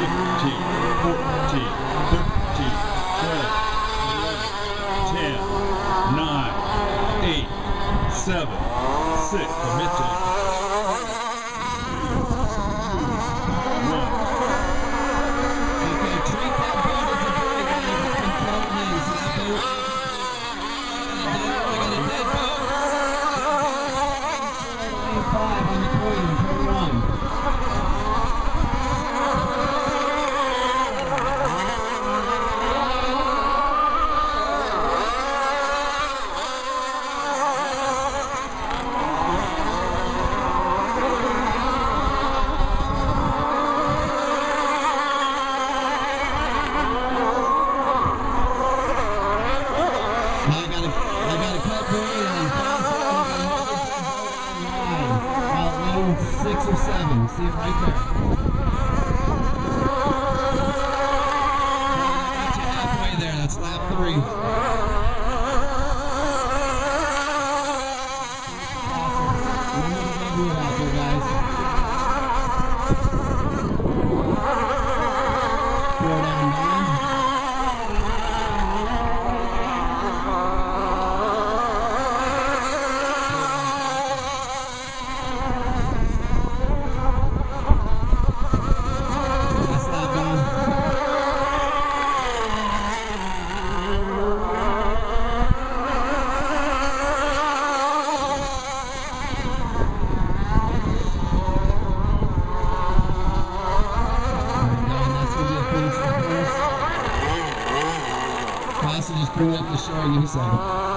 Commit to see it right there. Got you halfway there. That's lap 3. Remember the big wheel out there, guys. Slow down, man. Just bring up the show in a second.